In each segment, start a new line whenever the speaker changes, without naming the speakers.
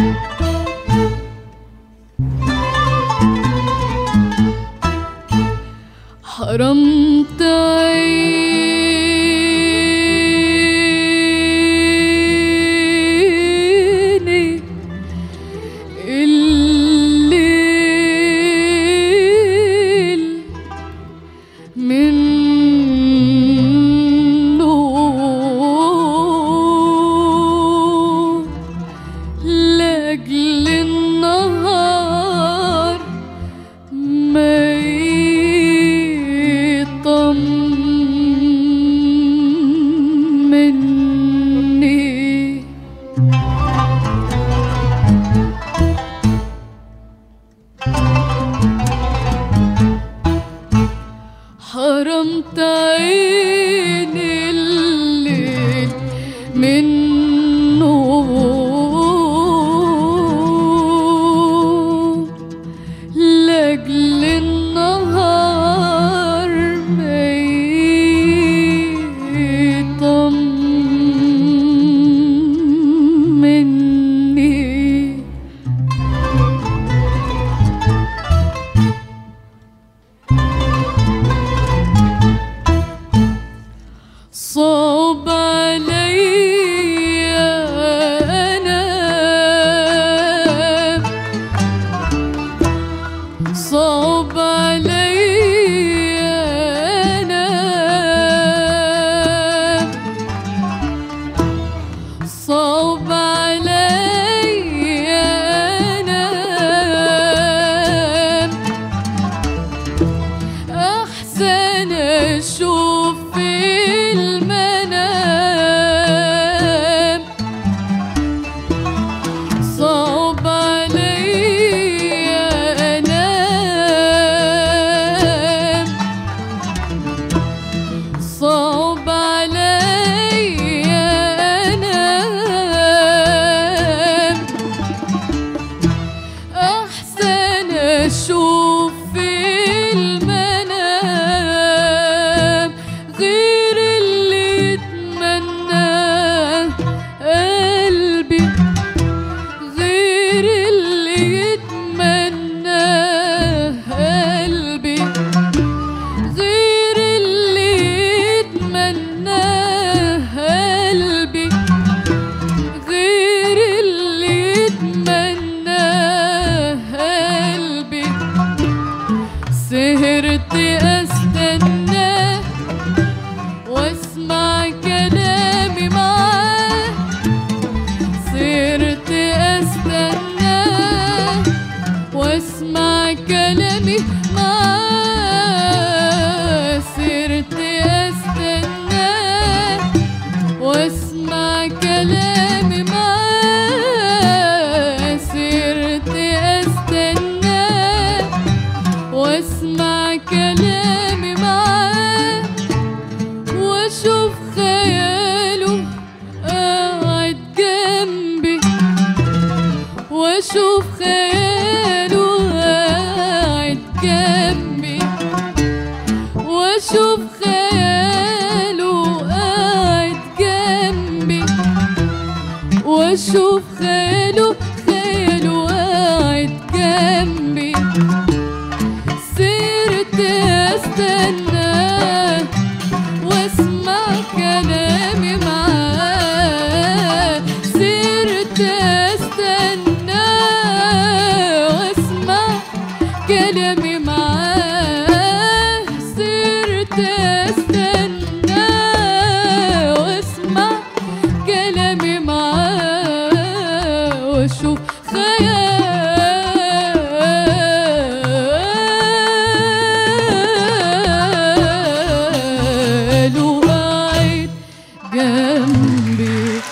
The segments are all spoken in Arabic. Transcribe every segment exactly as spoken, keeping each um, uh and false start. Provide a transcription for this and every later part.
حرمت عيني الليل من نور لأجل النهار ما يطمني. حرمت عيني الليل من نور لأجل النهار ما يطمني. صعب عليا أنا صعب عليا أنا صعب عليا أنا أحسن أشوف صعب عليا أنا صعب عليا أنا أحسن أشوف في المنام غير اللي يتمناه قلبي غير اللي يتمناه قلبي غير اللي يتمناه قلبي غير اللي يتمناه قلبي. سهرت استناه واسمع كلامي معاه سهرت استناه واسمع كلامي معاه سهرت استناه واسمع كلامي معاه سهرت استناه واسمع كلامي معاه واشوف خياله قاعد جنبي واشوف خياله قاعد جنبي واشوف خياله قاعد جنبي واشوف خياله خياله قاعد جنبي. سيرت استناه واسمع كلامي معاه سيرت استناه واسمع كلامي معاه سيرت استناه واسمع كلامي معاه واشوف خياله قاعد جنبي.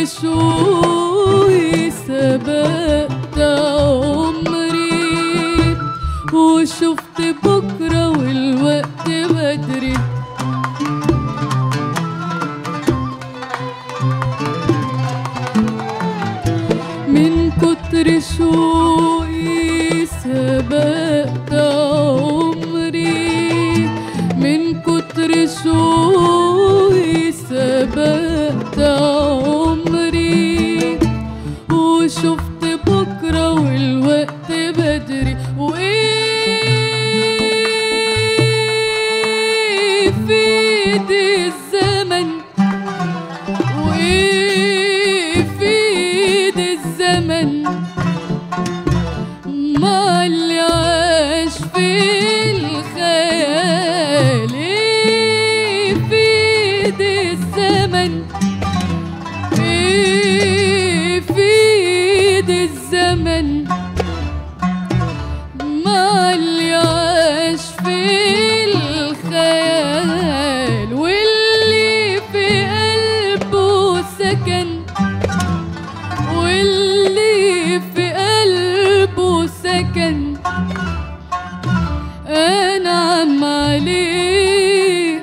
شوقي سبقت عمري وشفت بكرة والوقت بدري. من كتر شوقي سبقت عمري، من كتر شوقي سبقت عمري وشفت بكرة والوقت بدري. وإيه في ايدي الزمن، وإيه في ايدي الزمن ما اللي عاش في الخيال. ايه في ايدي الزمن، ايه في ايدي الزمن ما اللي عاش في الخيال واللي في قلبه سكن، واللي في قلبه سكن أنعم عليه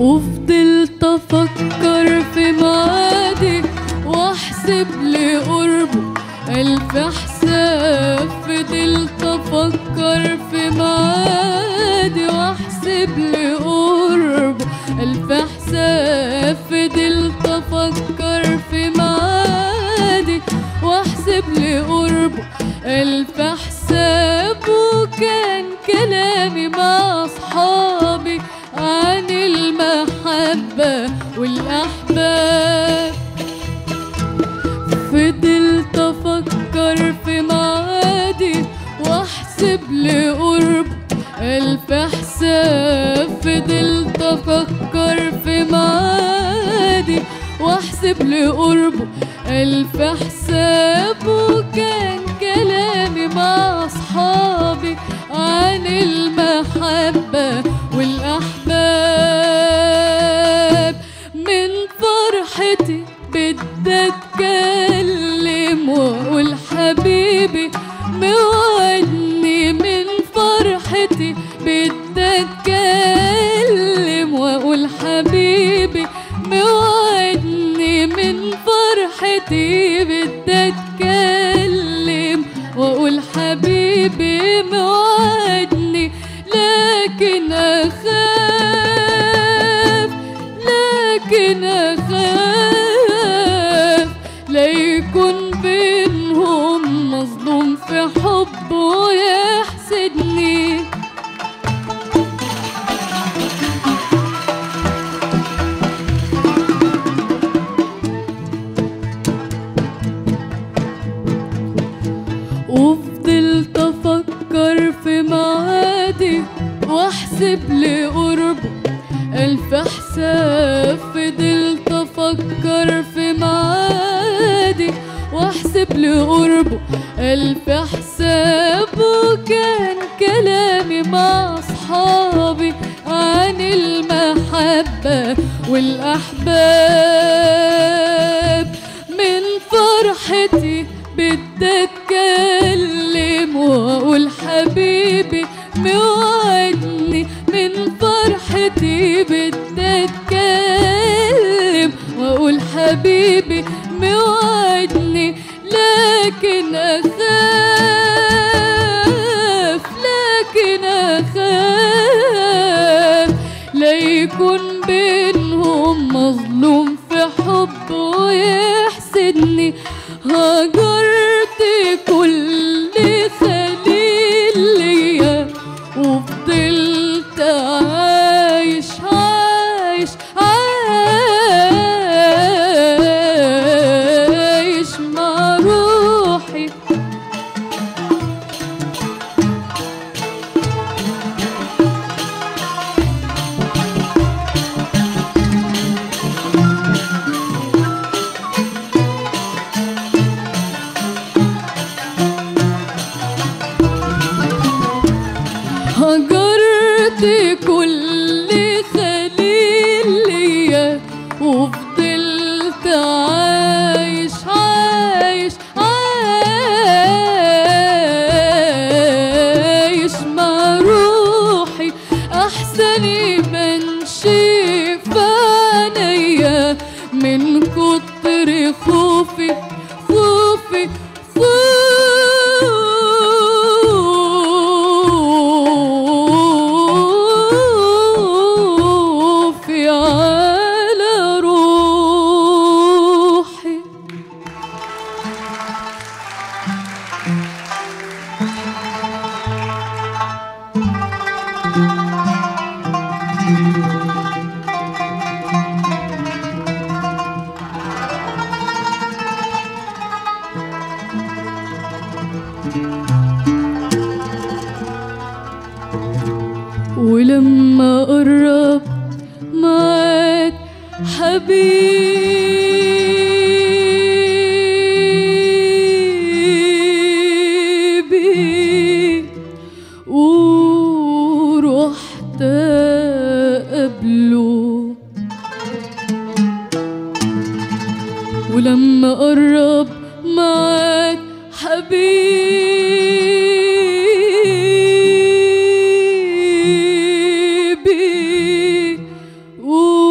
وفضلت افكر في معادي واحسب لقربه الف حساب. فضلت افكر في معادي واحسب لقربه الف حساب. فضلت افكر في معادي واحسب لقربه الف حساب. وكان كلامي مع اصحابي عن المحبة والأحباب. فضلت أفكر في معادي وأحسب لقرب ألف حساب. فضلت أفكر في معادي وأحسب لقربه ألف حساب. وكان كلامي مع أصحابي عن المحبة والأحباب. من فرحتي بدي أتكلم وأقول حبيبي موعدني. من فرحتي بدي أتكلم وأقول حبيبي موعدني. من فرحتي بدي أتكلم وأقول حبيبي موعدني. لكن أخاف لكن أخاف لا يكون بينهم مظلوم في حبه يحسدني. وفضلت أفكر في معادي واحسب لقربه ألف حساب. فضلت أفكر في معادي واحسب لقربه ألف حساب. وكان كلامي مع أصحابي عن المحبة والأحباب. من فرحتي بدي أتكلم وأقول حبيبي موعدني. من فرحتي بدي أتكلم وأقول حبيبي موعدني. لكن أخاف لكن أخاف لا يكون بينهم مظلوم في حبه يحسدني. هجرت كل خليل ليا وفضلت عايش عايش عايش مع روحي. هجرت كل خليل ليا وفضلت عايش عايش عايش مع روحي. أحسن يبنشف عينيا من كتر خوفي خوفي خوفي على روحي. ولما قرب معاك حبيبي ورحت قبله. ولما قرب معاك حبيبي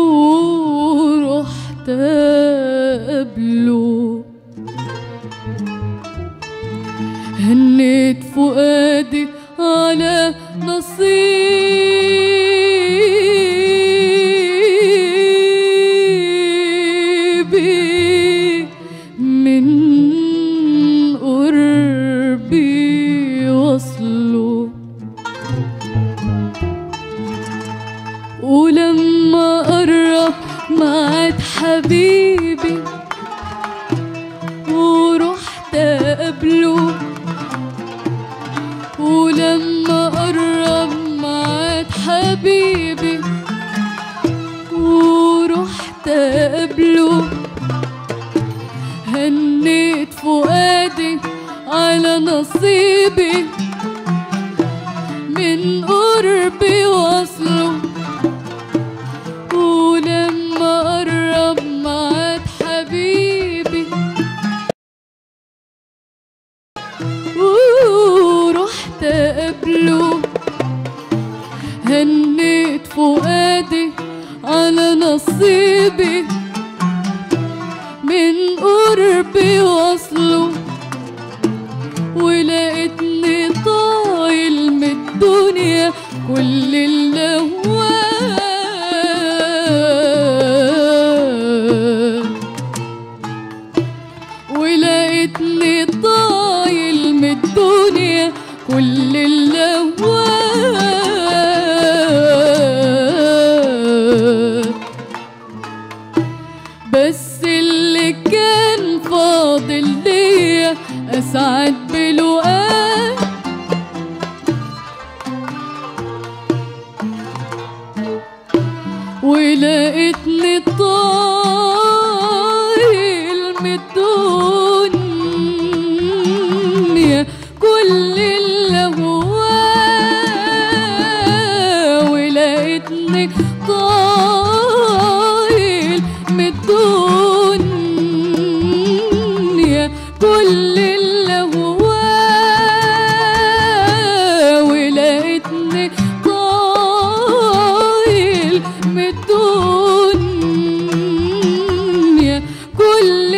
ولما قرب ميعاد حبيبي ورحت اقابله، ولما قرب ميعاد حبيبي ورحت اقابله، هنيت فؤادي على نصيبي من قربي وصله، ولما قرب ميعاد حبيبي ورحت اقابله، هنيت فؤادي على نصيبي من قربي وصله، ولقيتني طايل من الدنيا كل الأهوال، ولقيتني طايل من الدنيا كل الأهوال، بس اللي كان فاضل ليا أسعد بلقاك، ولقيتني طايل من الدنيا كل الأهوال، ولقيتني طايل من الدنيا كل الأهوال، ولقيتني طايل من الدنيا كل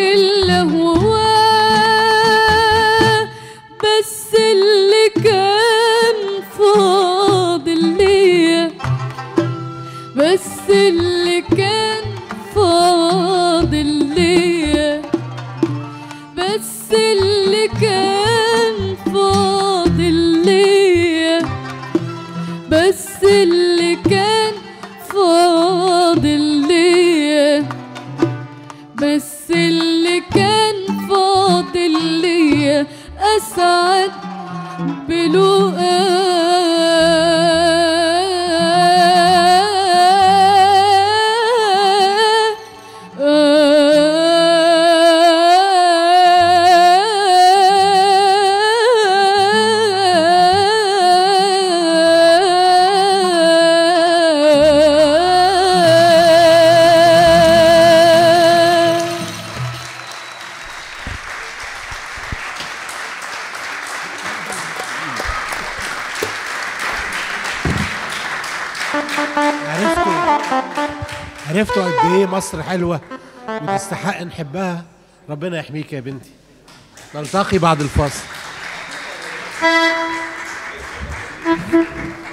الأهوال، بس اللي كان فاضل ليا، بس اللي كان فاضل ليا، بس اللي كان فاضل ليا، بس اللي كان فاضل ليا، بس اللي كان فاضل ليا أسعد بلقاك.
عرفتوا عرفتوا قد ايه مصر حلوه وتستحق نحبها. ربنا يحميك يا بنتي. نلتقي بعد الفاصل.